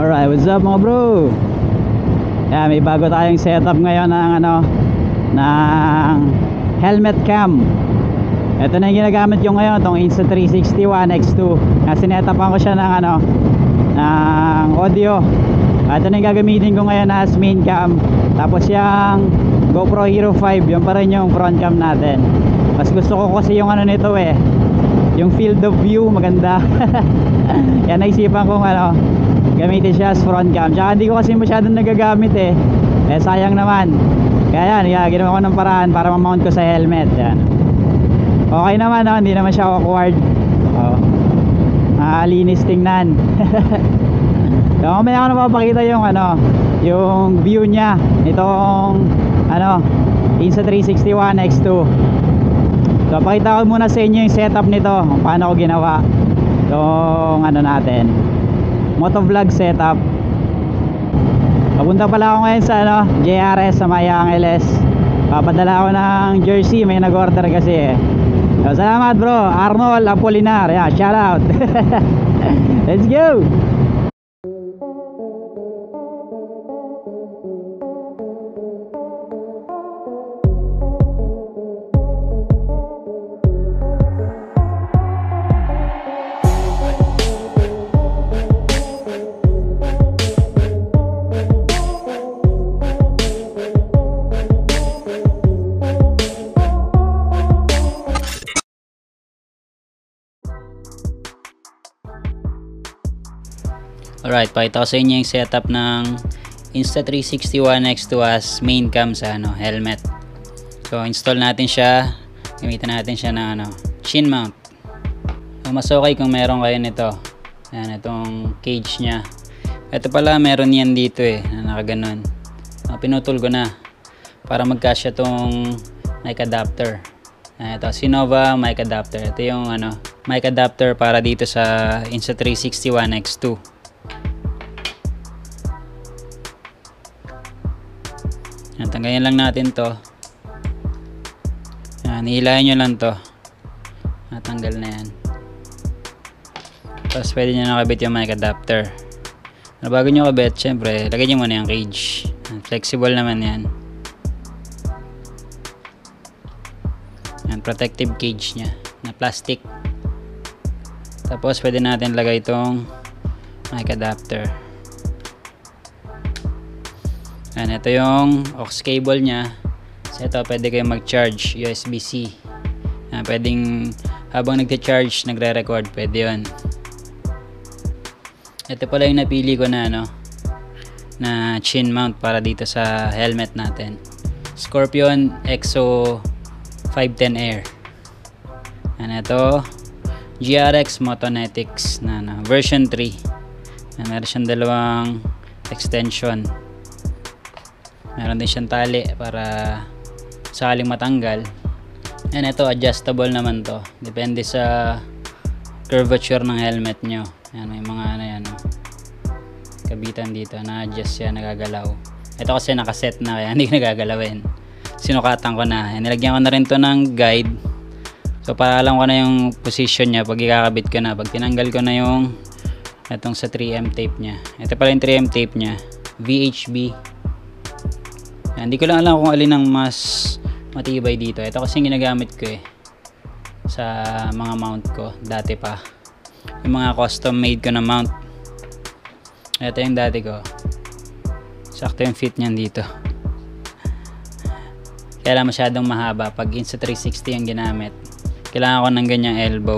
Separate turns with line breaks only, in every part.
Alright, what's up mga bro? Yeah, may bago tayong setup ngayon ng ng helmet cam. Ito na yung ginagamit ko ngayon, itong Insta360 One X2. Sinetapan ko siya ng ng audio. Ito na yung gagamitin ko ngayon as main cam. Tapos yung GoPro Hero 5, yun pa rin yung front cam natin. Mas gusto ko kasi yung nito yung field of view maganda. Yan, naisipan kong gamitin siya as front cam. Tsaka hindi ko kasi masyadong nagagamit sayang naman. Kaya yan, ginawa ko ng paraan para ma-mount ko sa helmet. Yan. Okay naman, hindi naman siya awkward. Linis tingnan. So, mamaya ko na mapapakita yung view niya nitong Insta360 One X2. So, pakita ko muna sa inyo yung setup nito, kung paano ko ginawa itong natin, motovlog setup. Papunta pala ako ngayon sa JRS sa May Angeles. Papadala ako ng jersey, may nag-order kasi So, salamat bro, Arnold Apolinar. Yeah, shout out. Let's go. Alright, pakita ko sa inyo yung setup ng Insta360 One X2 as main cam sa helmet. So, install natin siya. Gamitin natin siya ng chin mount. So, mas okay kung meron kayo nito. Ayan, itong cage nya. Ito pala, meron yan dito na nakaganon. Pinutol ko na para magkasya tong mic adapter. Ito, Sinova mic adapter. Ito yung mic adapter para dito sa Insta360 One X2. Yan, tanggalin lang natin to. Yan, hilahin nyo lang to. Natanggal na yan. Tapos pwede nyo nakabit yung mic adapter. Bago nyo kabit, syempre lagay nyo muna yung cage. Yan, flexible naman yan. Yan, protective cage nya na plastic. Tapos pwede natin lagay itong mic adapter. Yan, ito yung aux cable nya. So ito, pwede kayong mag-charge USB-C. Yan, pwedeng habang nagte-charge, nagre-record, pwede yun. Ito pala yung napili ko na na chin mount para dito sa helmet natin. Scorpion Exo 510 Air. Yan, ito GRX Motonetics na version 3. Yan, meron siyang dalawang extension. Meron din siyang tali para sakaling matanggal. And ito, adjustable naman to. Depende sa curvature ng helmet nyo. Yan, may mga kabitan dito na adjust siya, nagagalaw. Ito kasi nakaset na kaya hindi nagagalawin. Sinukatan ko na. Yan, nilagyan ko na rin to ng guide. So para alam ko na yung position nya pag ikakabit ko na. Pag tinanggal ko na yung itong sa 3M tape nya. Ito pala yung 3M tape nya. VHB. Hindi ko lang alam kung alin ang mas matibay dito. Ito kasi ginagamit ko sa mga mount ko dati pa. Yung mga custom made ko na mount. Ito yung dati ko. Sakto yung fit niyan dito. Kaya lang masyadong mahaba. Pag Insta360 yung ginamit, kailangan ko ng ganyang elbow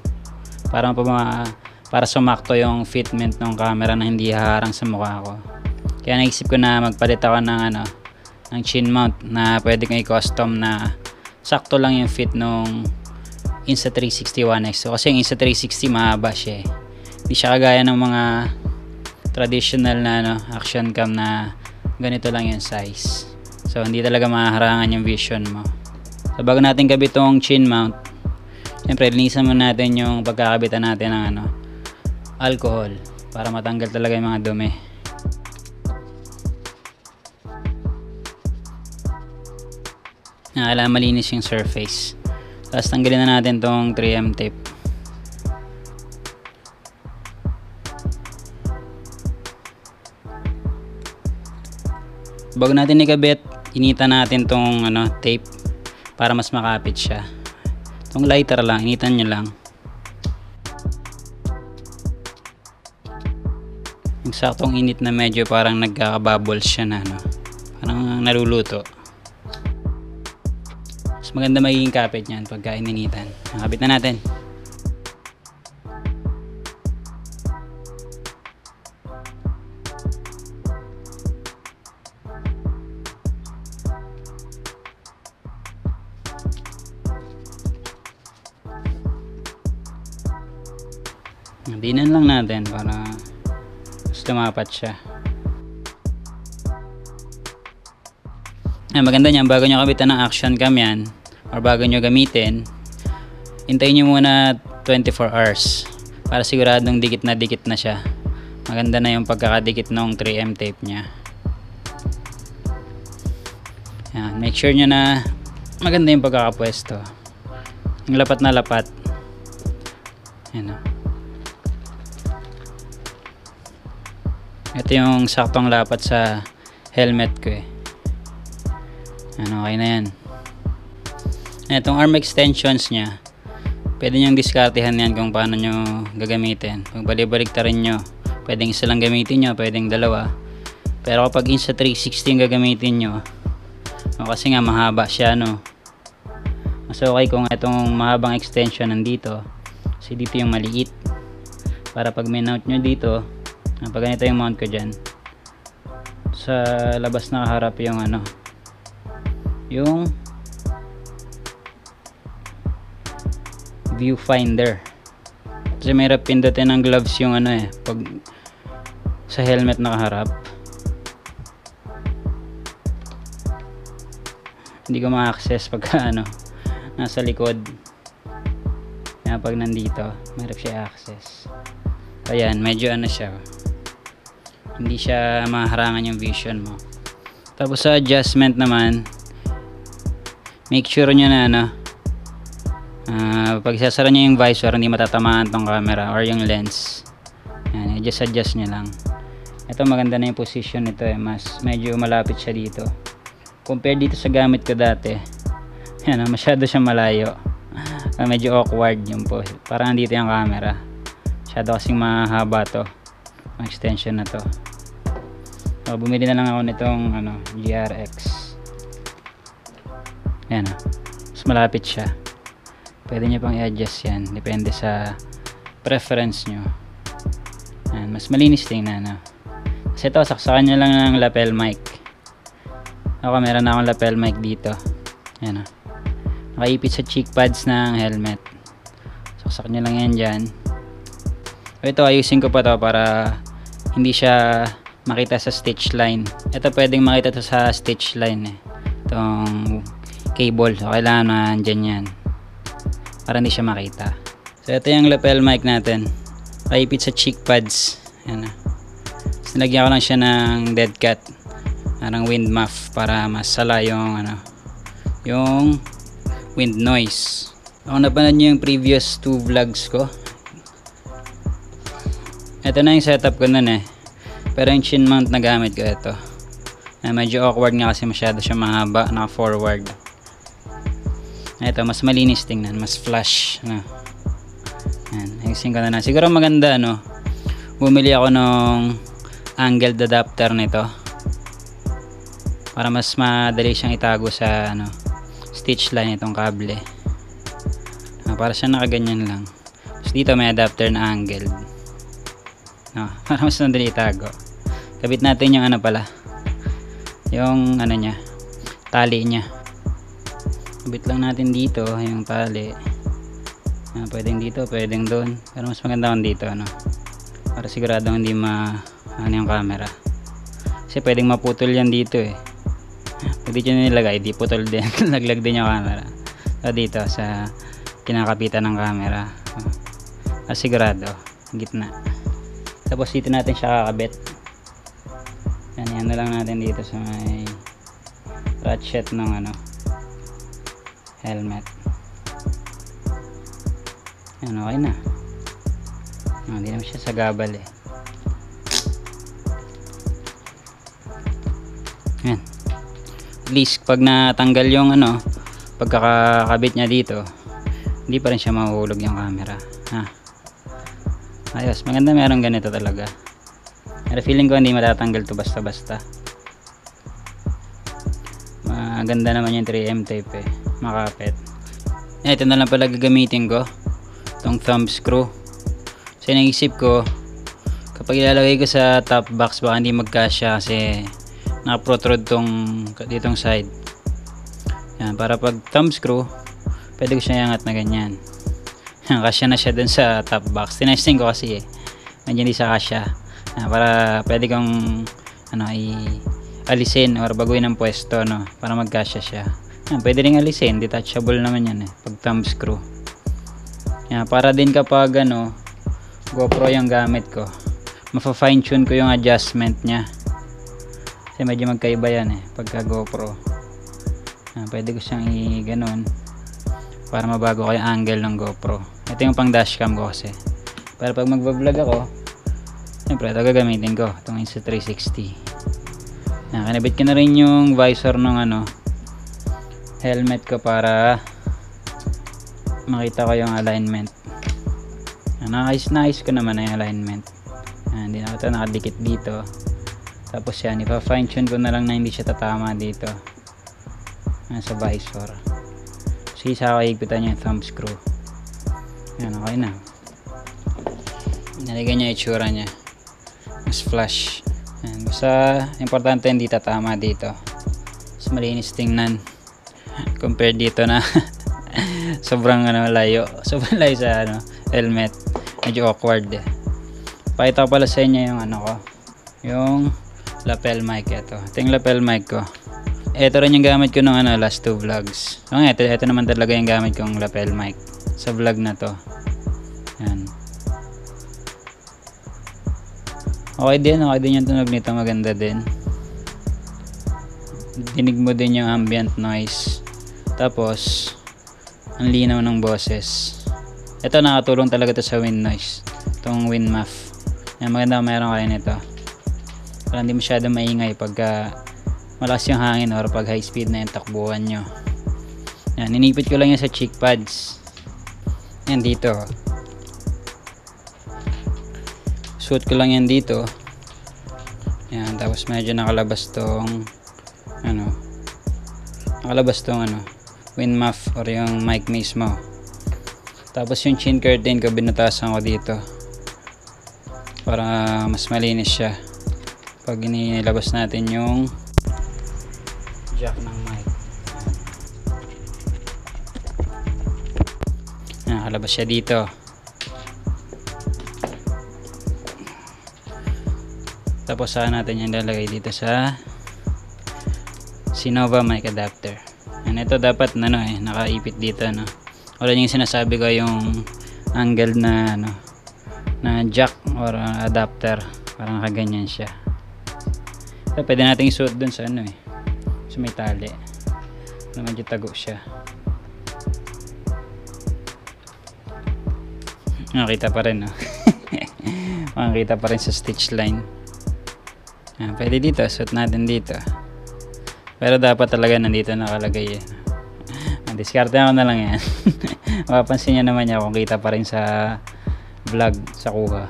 para sumakto yung fitment ng camera na hindi haharang sa mukha ko. Kaya naisip ko na magpalit ako ng ng chin mount na pwede kong i-custom na sakto lang yung fit nung Insta360 One X. So, kasi yung Insta360 mahaba siya Hindi siya kagaya ng mga traditional na action cam na ganito lang yung size. So hindi talaga mahaharangan yung vision mo. So bago natin kabit tong chin mount, siyempre linisan muna natin yung pagkakabitan natin ng alcohol para matanggal talaga yung mga dumi. Kailangan malinis yung surface. Tapos tanggalin na natin tong 3M tape. Bago natin ikabit, initan natin tong tape para mas makapit siya. Itong lighter lang, initan nyo lang. Yung saktong init na medyo parang nagkakabubbles siya na parang naluluto. Mas maganda magiging kapit niyan pagka ininitan. Nakabit na natin. Dinan lang natin para mas lumapat siya. Maganda niyan, bago nyo kabitan ng action cam yan or bago nyo gamitin, hintayin nyo muna 24 hours para siguradong dikit na siya. Maganda na yung pagkakadikit ng 3M tape nya. Yan, make sure nyo na maganda yung pagkakapwesto, yung lapat na lapat. Yan o. Ito yung saktong lapat sa helmet ko eh. Okay na yan. Itong arm extensions nya, pwede nyong diskartehan yan kung paano nyo gagamitin. Pag balik-baliktarin nyo, pwedeng isa lang gamitin nyo, pwedeng dalawa. Pero kapag Insta360 yung gagamitin nyo, kasi nga mahaba siya mas okay kung itong mahabang extension nandito, kasi dito yung maliit. Para pag mount nyo dito, pag ganito yung mount ko dyan, sa labas nakaharap yung yung viewfinder. Kasi mahirap pindutin ng gloves yung pag sa helmet nakaharap. Hindi ko ma-access pagka nasa likod. Kaya pag nandito, mahirap siya access. Ayan, medyo siya. Hindi siya maharangan yung vision mo. Tapos sa adjustment naman, make sure nyo na pag sasara nyo yung visor, hindi matatamaan tong camera or yung lens. Ayan, adjust nyo lang. Ito maganda na yung position nito mas medyo malapit siya dito. Compare dito sa gamit ko dati. Ayan, masyado siya malayo. Medyo awkward yung pose. Parang dito yung camera. Masyado kasing mahaba to. Ang extension na to. So, bumili na lang ako nitong GRX. Ayan mas malapit siya. Pwede nyo pang i-adjust yan. Depende sa preference nyo. Ayan, mas malinis tingnan kasi ito, saksakan nyo lang ng lapel mic. Ako meron na akong lapel mic dito. Ayan nakaipit sa cheek pads ng helmet. Saksak nyo lang yan dyan. Ito ayusin ko pa to para hindi siya makita sa stitch line. Ito pwedeng makita to sa stitch line itong cable, so kailangan nandyan yan para hindi siya makita. So ito yung lapel mic natin, kaipit sa cheek pads. Ayan so, nilagyan ko lang siya ng dead cat, parang wind muff para masala yung yung wind noise. Kung napanood nyo yung previous 2 vlogs ko, ito na yung setup ko nun pero yung chin mount na gamit ko ito. Medyo awkward nga kasi masyado siya mahaba, naka forward. Ito mas malinis tingnan, mas flash Ayan, ayusin ko na siguro maganda bumili ako ng angled adapter nito para mas madali siyang itago sa stitch line itong kable. Para siya nakaganyan lang. Tapos dito may adapter na angled. Para mas madali itago. Kabit natin yung yung niya, tali niya. Kabit lang natin dito yung tali. Pwedeng dito, pwedeng doon. Pero mas maganda kung dito para siguradong hindi yung camera. Kasi pwedeng maputol yan dito Pag dito nilagay, di putol din. Laglag din yung camera. So dito sa kinakapitan ng camera. Sigurado, gitna. Tapos dito natin siya kakabit. Yan na lang natin dito sa may ratchet ng helmet. Yan, okay na. Hindi naman siya sagabal Yan. At least pag natanggal yung ano, pagkakabit niya dito, hindi pa rin siya mahuhulog yung camera. Ayos, maganda meron ganito talaga. Pero feeling ko hindi matatanggal to basta-basta. Maganda naman yung 3M tape eh, makapit. Ito na lang pala gagamitin ko, itong thumb screw. So naisip ko, kapag ilalagay ko sa top box baka hindi magkasya kasi naka-protrude ditong side. Yan, para pag thumb screw pwede ko siya iangat na ganyan. Kasya na siya dun sa top box. Tinesting ko kasi medyo hindi sa kasya. Para pwede kong alisin or baguhin ang pwesto, no, para magkasya siya. Yan, pwede ring alisin, detachable naman yan pag thumb screw. Yan, para din kapag GoPro yung gamit ko, mafa-fine tune ko yung adjustment niya. Kasi medyo magkaiba yan pagka GoPro. Yan, pwede ko siyang ganun para mabago ko yung angle ng GoPro. Ito yung pang dashcam ko kasi. Pero pag magbablog ako, siyempre ito gagamitin ko, itong Insta360. Yan, kinabit ko na rin yung visor ng helmet ko para makita ko yung alignment. Nice ko naman yung alignment. Hindi na ito nakadikit dito. Tapos yan, ipa-fine tune ko na lang na hindi siya tatama dito sa visor. So isa ko higpitan yung thumb screw. Yan, okay na. Nalagyan niya itsura niya, mas flash. Yan, basta importante hindi tatama dito. Mas malinis tingnan compared dito na sobrang layo sa helmet, medyo awkward Pakita ko pala sa inyo yung yung lapel mic. Ito yung lapel mic ko. Ito rin yung gamit ko nung last 2 vlogs. So ito naman talaga yung gamit kong lapel mic sa vlog na to. Yan, okay din yung tunog nito, maganda din. Dinig mo din yung ambient noise. Tapos ang linaw ng boses. Ito nakatulong talaga to sa wind noise, itong wind muff. Yan, maganda kung meron kayo nito para hindi masyado maingay pagka malakas yung hangin or pag high speed na yung takbuhan nyo. Yan, ninipit ko lang yan sa cheek pads. Yan dito, suot ko lang yan dito. Yan, tapos medyo nakalabas tong wind muff or yung mic mismo. Tapos yung chin curtain ko binutasan ko dito para mas malinis siya pag inilabas natin yung jack ng mic. Nakalabas siya dito. Tapos saan natin yung lalagay dito sa Sinova mic adapter. And ito dapat nakaipit dito wala yung sinasabi ko yung angle na na jack or adapter, parang kaganyan siya. So, pwede natin isuot dun sa sa may tali na medyo tago siya. Makita pa rin makikita pa rin sa stitch line. Pwede dito, suot natin dito. Pero dapat talaga nandito nakalagay diskarte ako na lang yan. Mapapansin nyo naman kung kita pa rin sa vlog sa kuha.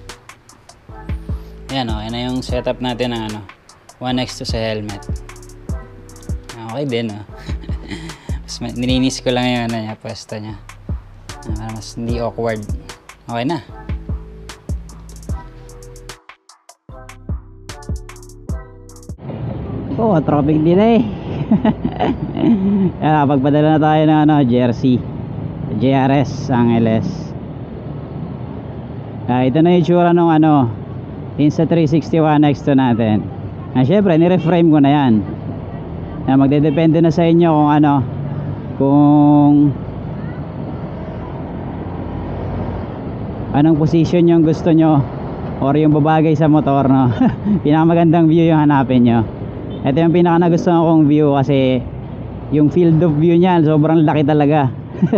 Ayan okay na yung setup natin ng one next to sa helmet. Okay din nilinis ko lang yung pwesto nya mas hindi awkward. Okay na. Traffic delay. Pagpadala na tayo ng jersey JRS ang LS. Ito na yung itsura nung Insta360 One X2 natin. Syempre ni-reframe ko na yan. Magdedepende na sa inyo kung anong position yung gusto nyo or yung babagay sa motor pinakamagandang view yung hanapin nyo. Ito yung pinaka nagustuhan kong view kasi yung field of view niya sobrang laki talaga.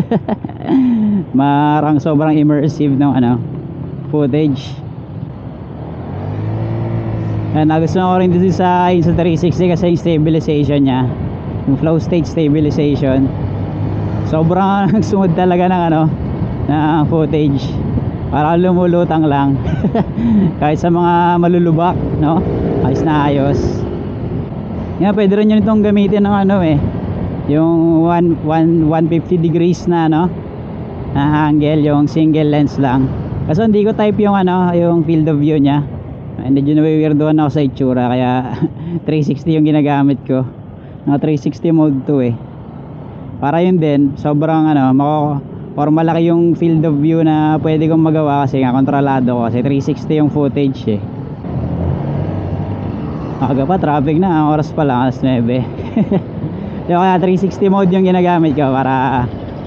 Marang sobrang immersive ng footage.
Nagustuhan ko rin dito sa Insta360 kasi yung stabilization nya, yung flow state stabilization, sobrang sumod talaga ng ng footage, para lumulutang lang. Kahit sa mga malulubak, no, ayos na ayos. Nga, pwede rin yun itong gamitin ng yung 150 degrees na na angle, yung single lens lang. Kaso hindi ko type yung yung field of view nya. Medyo nawiwirdoan ako sa itsura, kaya 360 yung ginagamit ko. Mga 360 mode 2 para yun din, sobrang or malaki yung field of view na pwede kong magawa kasi nga kontrolado ko, kasi 360 yung footage Aga pa, traffic na, ang oras pa lang, alas 9. Kaya 360 mode yung ginagamit ko para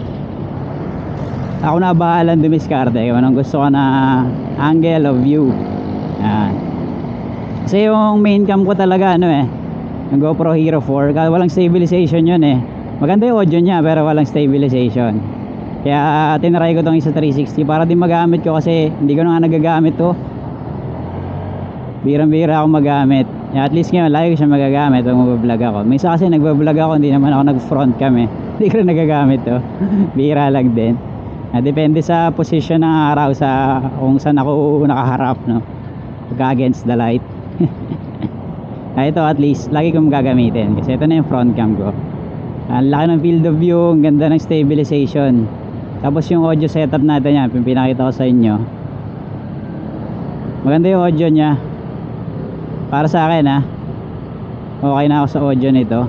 ako na bahalang dumiskarte kung anong gusto ko na angle of view. Yan. Kasi yung main cam ko talaga yung GoPro Hero 4, walang stabilization yun maganda yung audio nya pero walang stabilization, kaya tinry ko tong isa 360 para din magamit ko, kasi hindi ko na nga nagagamit to, birang-bira ako magamit. At least ngayon lagi ko siya magagamit pag mag-vlog ako. Minsan kasi nag-vlog ako, hindi naman ako nag-front cam hindi ko rin nagagamit to. Bira lang din. Depende sa position ng araw, sa kung saan ako nakaharap, pagka against the light. Ito at least lagi kong gagamitin kasi ito na yung front cam ko. Ang laki ng field of view, ang ganda ng stabilization. Tapos yung audio setup natin yan, pinakita ko sa inyo, maganda yung audio nya. Para sa akin okay na ako sa audio nito.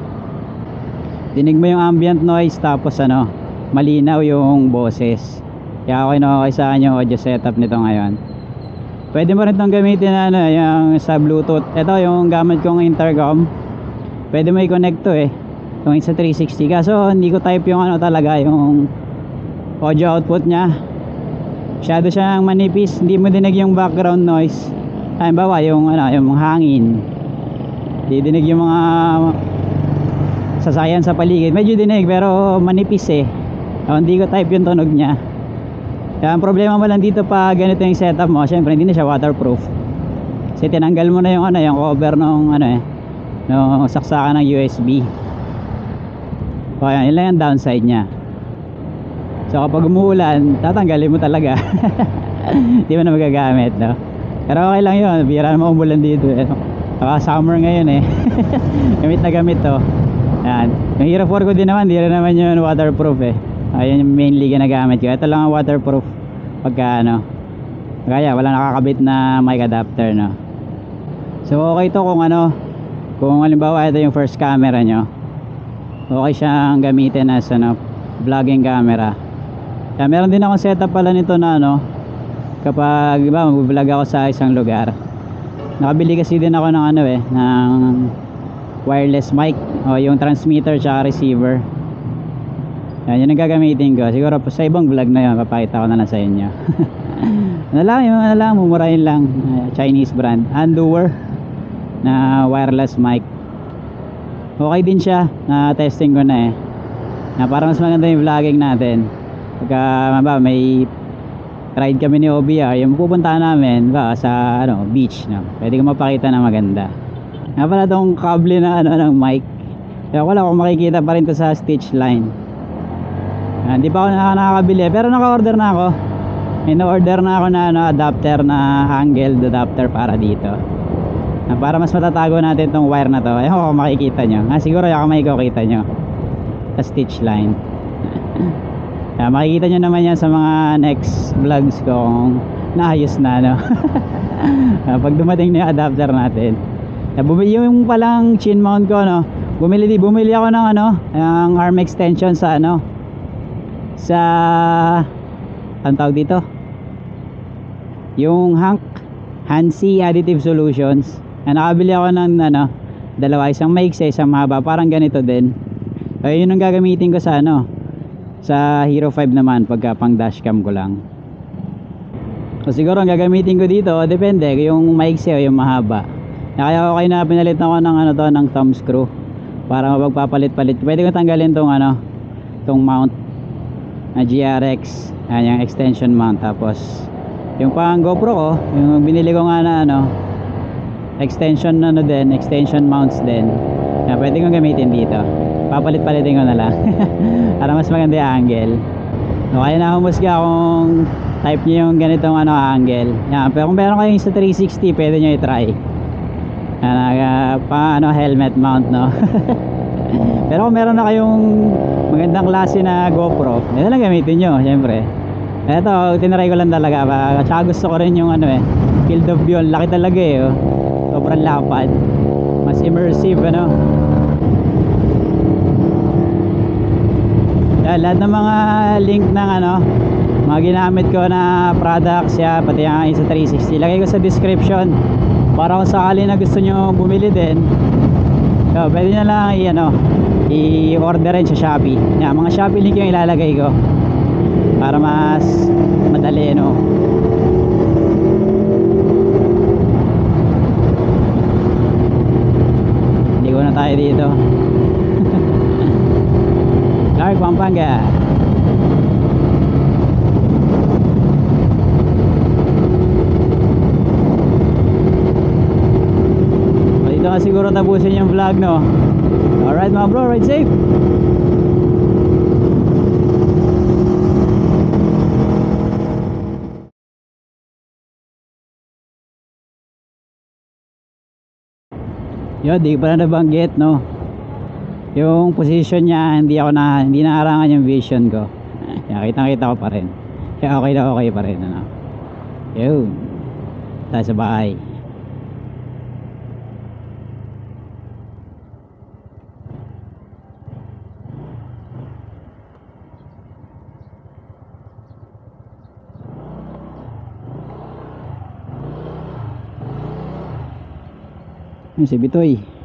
Dinig mo yung ambient noise, tapos malinaw yung boses, kaya okay na okay sa akin yung audio setup nito ngayon. Pwede mo rin itong gamitin yung sa Bluetooth. Ito yung gamit kong intercom, pwede mo i-connect to yung sa 360, kaso hindi ko type yung talaga yung audio output nya. Masyado siyang manipis, hindi mo dinig yung background noise. Halimbawa yung yung hangin, didinig yung mga sasayan sa paligid, medyo dinig pero manipis hindi ko type yung tunog nya. Kaya ang problema mo lang dito pa ganito yung setup mo, syempre hindi na siya waterproof kasi tinanggal mo na yung yung cover nung nung saksakan ng USB. So ayan, yun lang yung downside nya. So kapag umuulan, tatanggalin mo talaga. Hindi mo na magagamit, pero okay lang yun, bira naman umulan dito Saka summer ngayon gamit na gamit to. Yan. Yung Hero 4 ko din naman, di rin naman yun waterproof ayun yung mainly ginagamit ko. Ito lang ang waterproof pagka kaya wala nakakabit na mic adapter So okay to kung halimbawa ito yung first camera nyo, okay siyang gamitin as vlogging camera. Kaya meron din akong setup pala nito na kapag mag-vlog ako sa isang lugar, nakabili kasi din ako ng ng wireless mic, o yung transmitter tsaka receiver. Yan, yun ang gagamitin ko. Siguro sa ibang vlog na yun, papakita ko na lang sa inyo. Mumurahin lang, Chinese brand, Anduer na wireless mic. Okay din siya, na testing ko na para mas maganda yung vlogging natin. Pagka may ride kami ni OBR, yung pupuntahan namin sa beach, pwede ko mapakita na maganda. Pala tong kable na ng mic, kaya wala akong makikita pa rin to sa stitch line. Hindi pa ako nakakabili, pero naka-order na ako. May na-order na ako na adapter, na angled adapter para dito, para mas matatago natin tong wire na to. Ayun kung makikita nyo, siguro yung makikita nyo sa stitch line. Makikita nyo naman yan sa mga next vlogs ko kung naayos na pag dumating na yung adapter natin. Yung palang chin mount ko bumili ako ng ang arm extension sa sa anong tawag dito, yung Hansi Additive Solutions. Nakabili ako ng dalawa, isang maiksi, isang mahaba, parang ganito din. Yun ang gagamitin ko sa sa Hero 5 naman pagka pang dashcam ko lang. So siguro ang gagamitin ko dito, depende yung maiksi o yung mahaba. Kaya okay na pinalit ako ng ng thumb screw para mapagpapalit-palit. Pwede ko tanggalin tong tong mount na GRX, yung extension mount. Tapos yung pang GoPro ko, yung binili ko nga na extension ano din, extension mounts din. Kaya pwede kong gamitin dito. Papalit-palitin ko na lang para mas maganda yung angle. So, kaya na humusga kung type nyo yung ganitong ano angle. Yan, pero kung meron kayong sa 360 pwede nyo i-try. Pa ano helmet mount, no. Pero kung meron na kayong magandang klase na GoPro, ito lang gamitin nyo syempre. Ito tinry ko lang talaga, tsaka gusto ko rin yung ano field of view. Laki talaga oh. Sobrang lapad, mas immersive ano. Yan, lahat ng mga link ng ano mga ginamit ko na products, ya pati yung isa 360 lagay ko sa description para kung sakali na gusto nyo bumili din. So, pwede nyo lang i-order rin sa Shopee. Yan, mga Shopee link yung ilalagay ko para mas madali no. Hindi ko na tayo dito. Clark, Pampanga. Dito ka siguro tapusin yung vlog, no? Alright mga bro, ride safe. Yo, di pa na nabanggit, no? Yung position niya, hindi naarangan yung vision ko. Kaya kitang-kita ko pa rin. Kaya okay na okay pa rin, ano? Yun. Tayo sa bahay. Yun si Bitoy.